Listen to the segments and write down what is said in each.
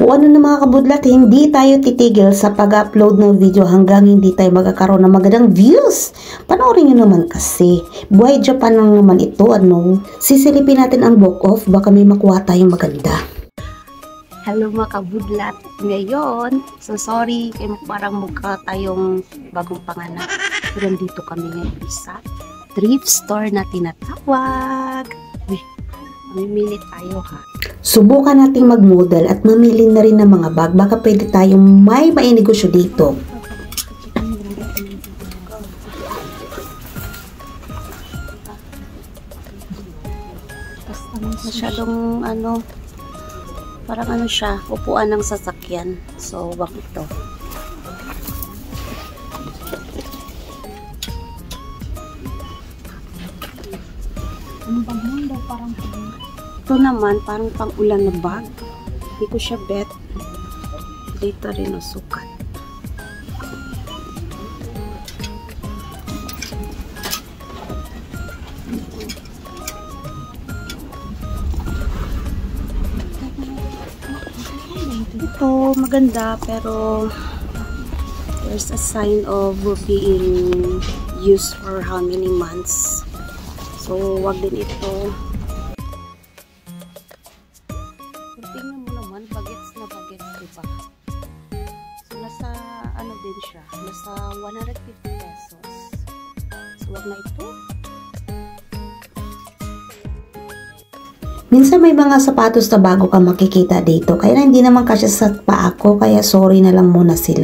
O ano na mga kabudlat, hindi tayo titigil sa pag-upload ng video hanggang hindi tayo magkakaroon ng magandang views. Panoorin nyo naman kasi. Buhay Japan lang naman ito, ano. Sisilipin natin ang book off, baka may makuha tayong maganda. Hello mga kabudlat. Ngayon, so sorry, parang mukha tayong bagong panganak. Pero dito kami ngayon sa thrift store na tinatawag. Mamimili tayo ha. Subukan nating mag-model at mamili na rin ng mga bag. Baka pwede tayong may mainegosyo dito. Masyadong ano, parang ano siya, upuan ng sasakyan. So, wag ito. Ito naman, parang pang-ulan na bag. Hindi ko siya bet. Dito rin o sukat. Ito, maganda, pero there's a sign of being used for how many months. So, wag din ito. Tingnan mo naman, bagets na bagets, diba? So, nasa, ano din siya, nasa 150 pesos. So, wag na ito. Minsan may mga sapatos na bago ka makikita dito, kaya hindi naman kasya sa paa ko, kaya sorry na lang muna sila.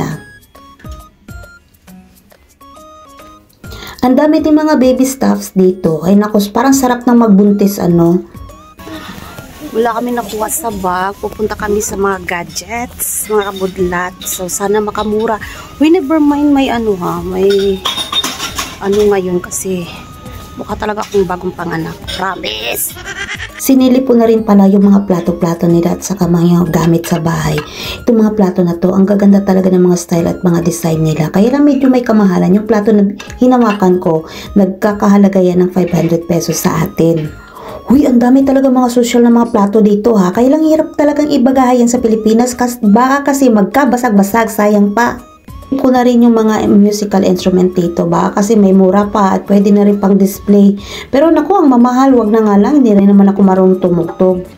Ang dami din mga baby stuffs dito. Ay naku, parang sarap na magbuntis, ano. Wala kami nakuha sa bag. Pupunta kami sa mga gadgets, mga kabudlat. So, sana makamura. We never mind may ano ha. May ano ngayon kasi mukha talaga akong bagong panganak. Promise! Sinili po na rin pala yung mga plato-plato nila at saka mga gamit sa bahay. Itong mga plato na to, ang gaganda talaga ng mga style at mga design nila. Kaya lang medyo may kamahalan. Yung plato na hinawakan ko, nagkakahalaga yan ng 500 pesos sa atin. Huy, ang dami talaga mga social na mga plato dito ha. Kaya lang hirap talagang ibagahayan sa Pilipinas baka kasi magkabasag-basag, sayang pa. Ko na rin yung mga musical instrument dito, baka kasi may mura pa at pwede na rin pang display. Pero naku, ang mamahal, wag na nga lang, hindi rin naman ako marunong tumugtog.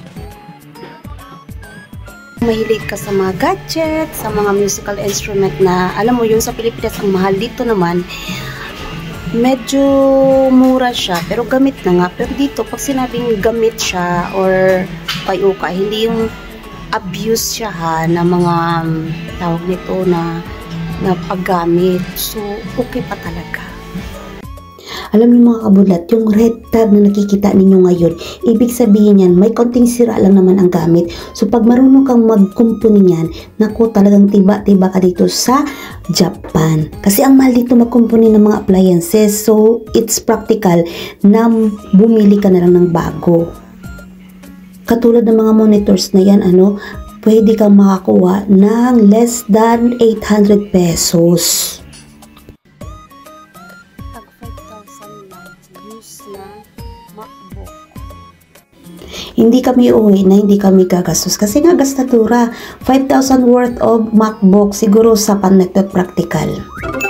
Mahilig ka sa mga gadget, sa mga musical instrument na alam mo yun sa Pilipinas ang mahal, dito naman medyo mura siya pero gamit na nga. Pero dito pag sinabing gamit siya or payuka, hindi yung abuse siya ha na mga tawag nito na paggamit. So, okay pa talaga. Alam niyo mga kabudlat, yung red tag na nakikita ninyo ngayon, ibig sabihin yan, may konting sira lang naman ang gamit. So, pag marunong kang magkumpuni niyan, naku, talagang tiba-tiba ka dito sa Japan. Kasi ang mahal dito magkumpuni ng mga appliances. So, it's practical na bumili ka na lang ng bago. Katulad ng mga monitors na yan, ano, pwede kang makakuha ng less than 800 pesos. Tag 5,000 lang. Use na MacBook. Hindi kami uuwi na hindi kami gagastos kasi nga gastatura. 5,000 worth of MacBook siguro sa pan-practical.